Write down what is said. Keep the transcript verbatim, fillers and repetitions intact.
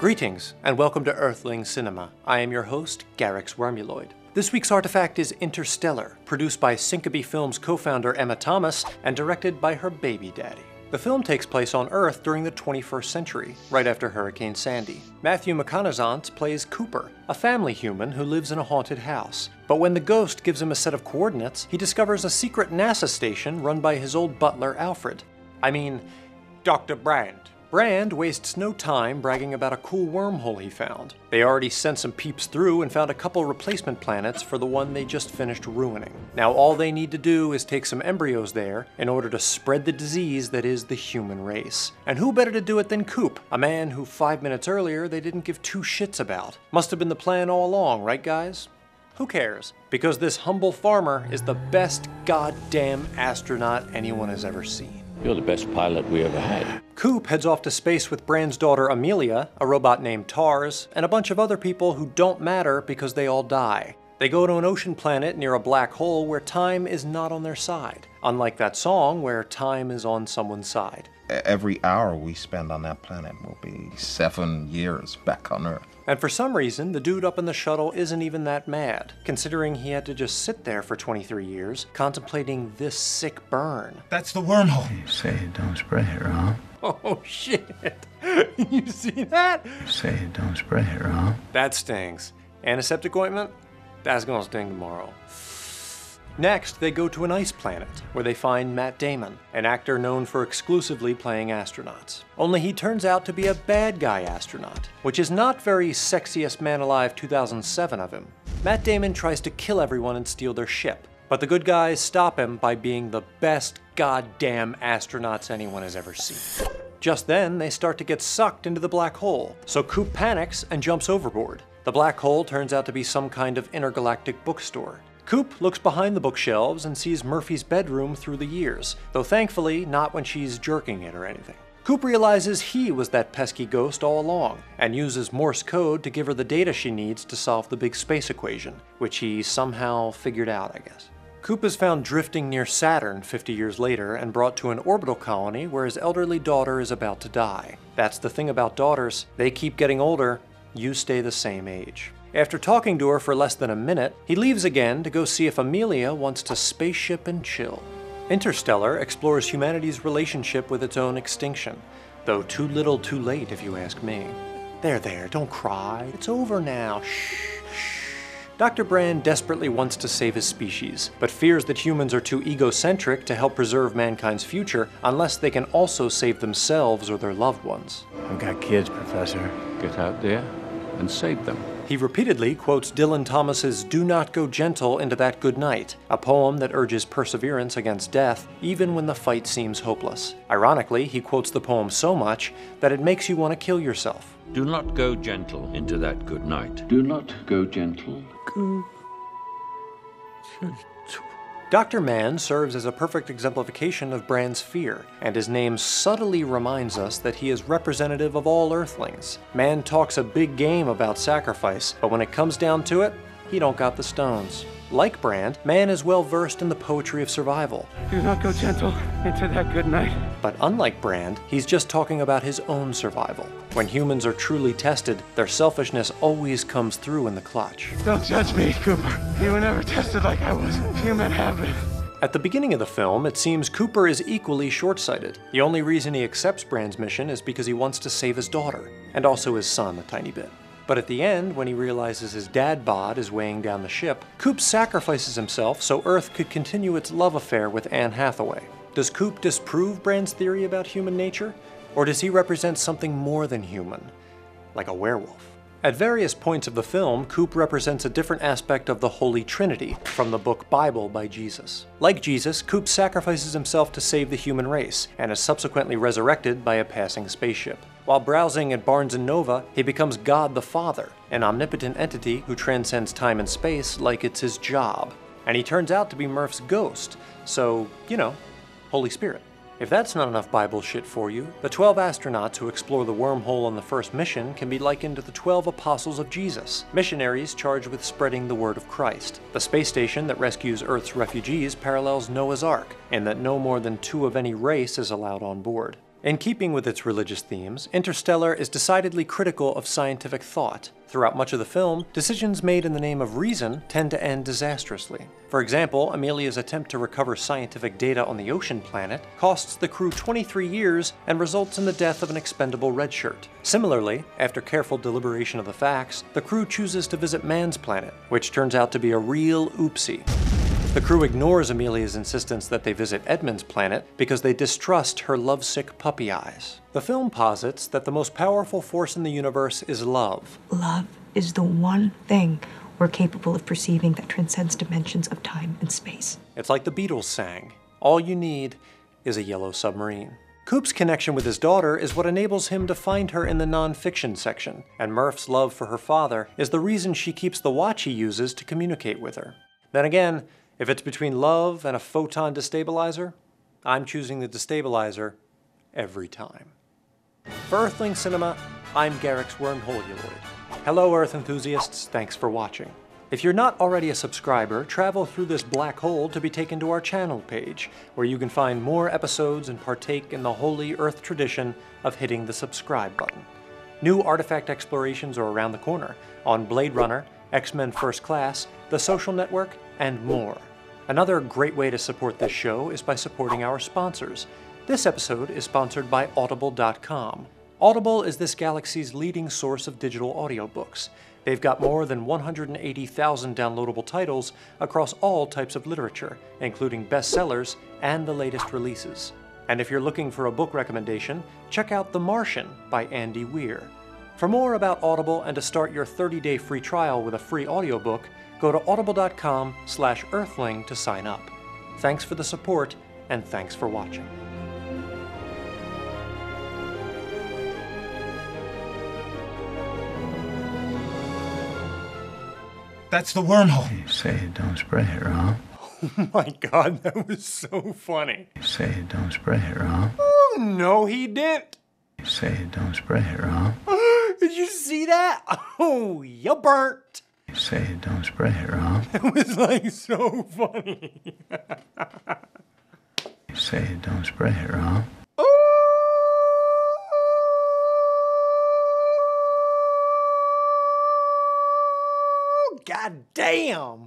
Greetings, and welcome to Earthling Cinema. I am your host, Garyx Wormuloid. This week's artifact is Interstellar, produced by Syncopy Films co-founder Emma Thomas and directed by her baby daddy. The film takes place on Earth during the twenty-first century, right after Hurricane Sandy. Matthew McConaughey plays Cooper, a family human who lives in a haunted house. But when the ghost gives him a set of coordinates, he discovers a secret NASA station run by his old butler, Alfred. I mean, Doctor Brand. Brand wastes no time bragging about a cool wormhole he found. They already sent some peeps through and found a couple replacement planets for the one they just finished ruining. Now all they need to do is take some embryos there in order to spread the disease that is the human race. And who better to do it than Coop, a man who five minutes earlier they didn't give two shits about. Must have been the plan all along, right guys? Who cares? Because this humble farmer is the best goddamn astronaut anyone has ever seen. You're the best pilot we ever had. Coop heads off to space with Brand's daughter Amelia, a robot named Tars, and a bunch of other people who don't matter because they all die. They go to an ocean planet near a black hole where time is not on their side, unlike that song where time is on someone's side. Every hour we spend on that planet will be seven years back on Earth. And for some reason, the dude up in the shuttle isn't even that mad, considering he had to just sit there for twenty-three years, contemplating this sick burn. That's the wormhole. You say it, don't spray it, Rob. Oh shit! You see that? You say it, don't spray it, Rob. That stings. Antiseptic ointment? That's gonna sting tomorrow. Next, they go to an ice planet, where they find Matt Damon, an actor known for exclusively playing astronauts. Only he turns out to be a bad guy astronaut, which is not very Sexiest Man Alive two thousand seven of him. Matt Damon tries to kill everyone and steal their ship, but the good guys stop him by being the best goddamn astronauts anyone has ever seen. Just then, they start to get sucked into the black hole, so Coop panics and jumps overboard. The black hole turns out to be some kind of intergalactic bookstore. Coop looks behind the bookshelves and sees Murphy's bedroom through the years, though thankfully not when she's jerking it or anything. Coop realizes he was that pesky ghost all along, and uses Morse code to give her the data she needs to solve the big space equation, which he somehow figured out, I guess. Coop is found drifting near Saturn fifty years later and brought to an orbital colony where his elderly daughter is about to die. That's the thing about daughters, they keep getting older, you stay the same age. After talking to her for less than a minute, he leaves again to go see if Amelia wants to spaceship and chill. Interstellar explores humanity's relationship with its own extinction, though too little too late if you ask me. There, there, don't cry. It's over now. Shh, shh. Doctor Brand desperately wants to save his species, but fears that humans are too egocentric to help preserve mankind's future unless they can also save themselves or their loved ones. I've got kids, Professor. Get out there and save them. He repeatedly quotes Dylan Thomas's "Do Not Go Gentle Into That Good Night," a poem that urges perseverance against death, even when the fight seems hopeless. Ironically, he quotes the poem so much that it makes you want to kill yourself. Do not go gentle into that good night. Do not go gentle. Go gentle. Doctor Mann serves as a perfect exemplification of Brand's fear, and his name subtly reminds us that he is representative of all Earthlings. Mann talks a big game about sacrifice, but when it comes down to it, he don't got the stones. Like Brand, Mann is well versed in the poetry of survival. Do not go gentle into that good night. But unlike Brand, he's just talking about his own survival. When humans are truly tested, their selfishness always comes through in the clutch. Don't judge me, Cooper. You were never tested like I was. Few men have been. At the beginning of the film, it seems Cooper is equally short-sighted. The only reason he accepts Brand's mission is because he wants to save his daughter, and also his son a tiny bit. But at the end, when he realizes his dad bod is weighing down the ship, Coop sacrifices himself so Earth could continue its love affair with Anne Hathaway. Does Coop disprove Brand's theory about human nature? Or does he represent something more than human, like a werewolf? At various points of the film, Coop represents a different aspect of the Holy Trinity from the book Bible by Jesus. Like Jesus, Coop sacrifices himself to save the human race, and is subsequently resurrected by a passing spaceship. While browsing at Barnes and Nova, he becomes God the Father, an omnipotent entity who transcends time and space like it's his job. And he turns out to be Murph's ghost, so, you know, Holy Spirit. If that's not enough Bible shit for you, the twelve astronauts who explore the wormhole on the first mission can be likened to the twelve apostles of Jesus, missionaries charged with spreading the word of Christ. The space station that rescues Earth's refugees parallels Noah's Ark, in that no more than two of any race is allowed on board. In keeping with its religious themes, Interstellar is decidedly critical of scientific thought. Throughout much of the film, decisions made in the name of reason tend to end disastrously. For example, Amelia's attempt to recover scientific data on the ocean planet costs the crew twenty-three years and results in the death of an expendable redshirt. Similarly, after careful deliberation of the facts, the crew chooses to visit Man's planet, which turns out to be a real oopsie. The crew ignores Amelia's insistence that they visit Edmund's planet because they distrust her lovesick puppy eyes. The film posits that the most powerful force in the universe is love. Love is the one thing we're capable of perceiving that transcends dimensions of time and space. It's like the Beatles sang, all you need is a yellow submarine. Coop's connection with his daughter is what enables him to find her in the non-fiction section, and Murph's love for her father is the reason she keeps the watch he uses to communicate with her. Then again, if it's between love and a photon destabilizer, I'm choosing the destabilizer every time. For Earthling Cinema, I'm Garyx Wormuloid. Hello Earth enthusiasts, thanks for watching. If you're not already a subscriber, travel through this black hole to be taken to our channel page, where you can find more episodes and partake in the holy Earth tradition of hitting the subscribe button. New artifact explorations are around the corner on Blade Runner, X-Men First Class, The Social Network, and more. Another great way to support this show is by supporting our sponsors. This episode is sponsored by Audible dot com. Audible is this galaxy's leading source of digital audiobooks. They've got more than one hundred eighty thousand downloadable titles across all types of literature, including bestsellers and the latest releases. And if you're looking for a book recommendation, check out The Martian by Andy Weir. For more about Audible and to start your thirty-day free trial with a free audiobook, go to audible dot com slash earthling to sign up. Thanks for the support, and thanks for watching. That's the wormhole. You say it, don't spray it, huh? Oh my god, that was so funny. You say it, don't spray it, huh? Oh, no he didn't. You say it, don't spray it, huh? Did you see that? Oh, you burnt. You say it, don't spray it, huh? It was like so funny. You say it, don't spray it, huh? Oh, god damn.